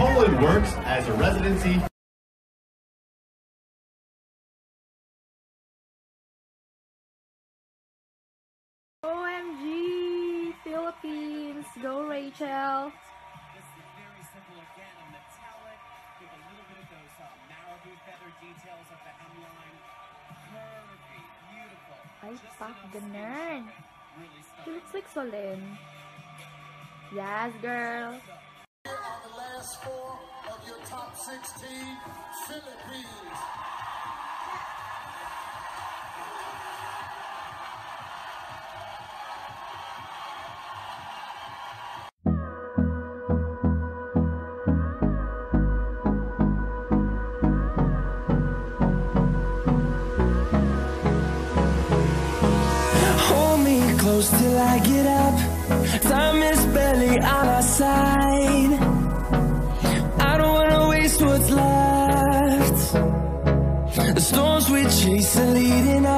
Poland works as a residency. OMG, Philippines, go Rachel. This is very simple again on metallic with a little bit of those marabou feather details of the hemline. Curvy, beautiful. Ay, Just pak, enough ganun. really She looks like Solin. Yes, girl. Here are the last 4 of your top 16 Philippines. Hold me close till I get up. Time is barely on our side. I don't wanna waste what's left. The storms we chase are leading